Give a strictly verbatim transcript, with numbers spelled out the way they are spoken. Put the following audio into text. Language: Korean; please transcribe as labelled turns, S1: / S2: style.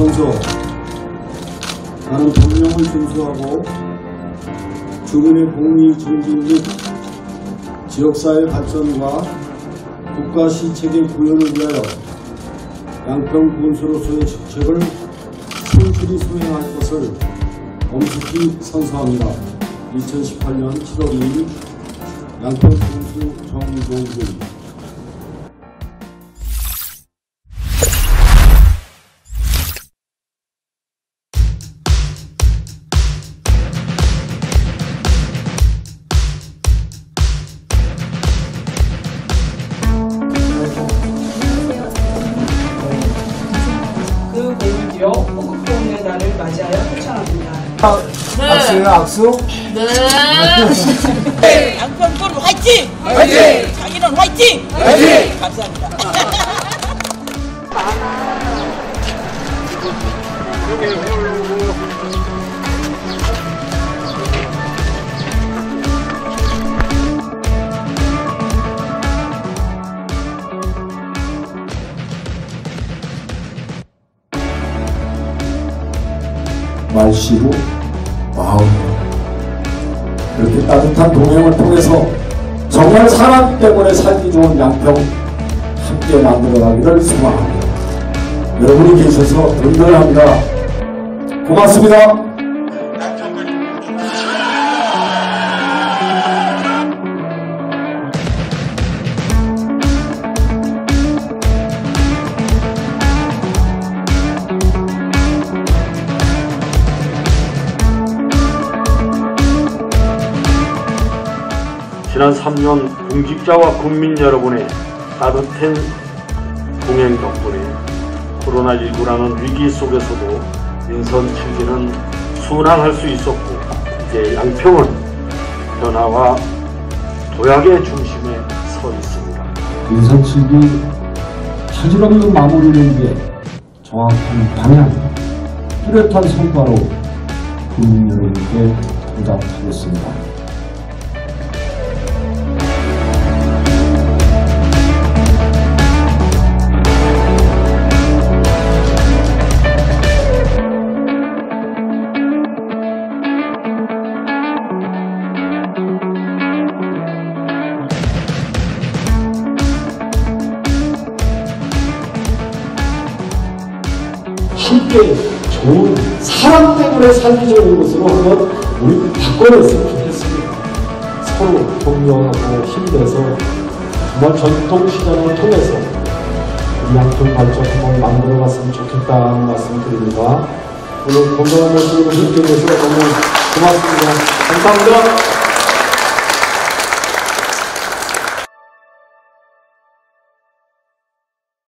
S1: 평소 나는 법령을 준수하고 주민의 복리 증진 및 지역사회 발전과 국가 시책의 구현을 위하여 양평 군수로서의 직책을 성실히 수행할 것을 엄숙히 선서합니다. 이천십팔 년 칠월 이일 양평 군수 정종균.
S2: 호국보훈의 날을 맞이하여 초청합니다.
S3: 네. 악수요, 악수?
S2: 네. 네. 양평군 화이팅! 화이팅! 장인은 화이팅! 화이팅! 감사합니다.
S1: 말씨로 마음으로 이렇게 따뜻한 동행을 통해서 정말 사람 때문에 살기 좋은 양평 함께 만들어가기를 소망합니다. 여러분이 계셔서 든든합니다. 고맙습니다.
S4: 지난 삼 년 공직자와 국민 여러분의 따뜻한 동행 덕분에 코로나십구라는 위기 속에서도 인선 칠 기는 순항할 수 있었고, 이제 양평은 변화와 도약의 중심에 서 있습니다.
S1: 인선 칠 기 하질없는 마무리를 위해 정확한 방향, 뚜렷한 성과로 국민 여러분께 보답하겠습니다. 함께 좋은 사람 때문에 살기 좋은 곳으로 한번 우리 바꿔냈으면 좋겠습니다. 서로 격려하고 힘내서 정말 전통시장을 통해서 우리 양평 발전 한번 만들어갔으면 좋겠다는 말씀 드립니다. 오늘 건강한 모습으로 함께 해주셔서 너무 고맙습니다. 감사합니다.